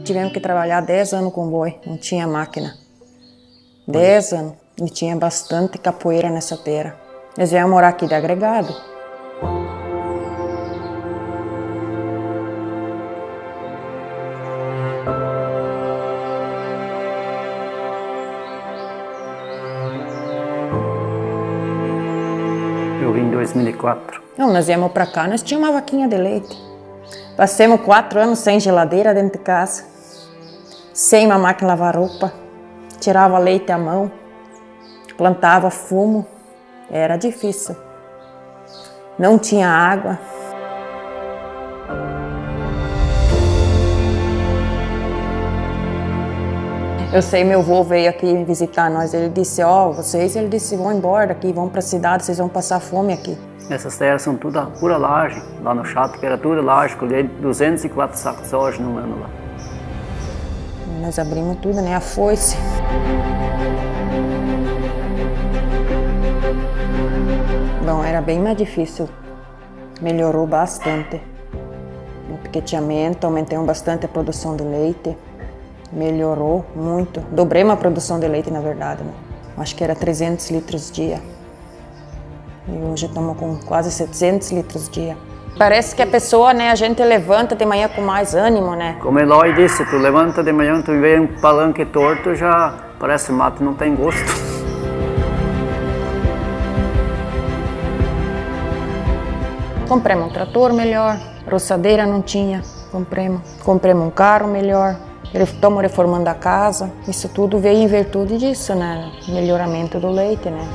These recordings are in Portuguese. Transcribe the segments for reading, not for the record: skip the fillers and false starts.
Tivemos que trabalhar 10 anos com boi, não tinha máquina. 10 anos, e tinha bastante capoeira nessa terra. Eles iam morar aqui de agregado. Eu vim em 2004. Não, nós íamos para cá, nós tínhamos uma vaquinha de leite. Passamos 4 anos sem geladeira dentro de casa, sem uma máquina de lavar roupa, tirava leite à mão, plantava fumo, era difícil. Não tinha água. Eu sei, meu avô veio aqui visitar nós, ele disse, ele disse, vão embora daqui, vão para a cidade, vocês vão passar fome aqui. Essas terras são tudo pura laje, lá no Chato, que era tudo laje, colhei 204 sacos de soja no ano lá. Nós abrimos tudo, né, a foice. Bom, era bem mais difícil, melhorou bastante. No piqueteamento, aumentamos bastante a produção de leite, melhorou muito. Dobramos a produção de leite, na verdade, né? Acho que era 300 litros dia. E hoje estamos com quase 700 litros dia. Parece que a pessoa, né, a gente levanta de manhã com mais ânimo, né? Como Eloy disse, tu levanta de manhã, tu vê um palanque torto, já parece mato, não tem gosto. Compramos um trator melhor, roçadeira não tinha, compramos um carro melhor. Estamos reformando a casa, isso tudo veio em virtude disso, né? Melhoramento do leite, né?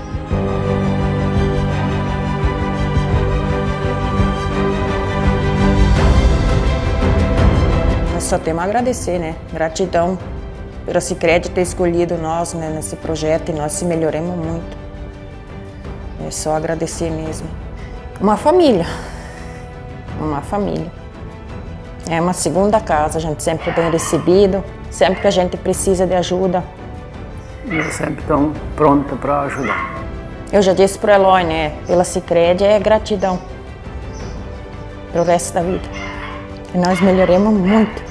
Nós só temos a agradecer, né? Gratidão pela Sicredi ter escolhido nós, né, nesse projeto, e nós se melhoramos muito. É só agradecer mesmo. Uma família. É uma segunda casa, a gente sempre é bem recebido, sempre que a gente precisa de ajuda. Eles sempre estão prontos para ajudar. Eu já disse para o Eloy, né, pela Sicredi é gratidão pro resto da vida. E nós melhoramos muito.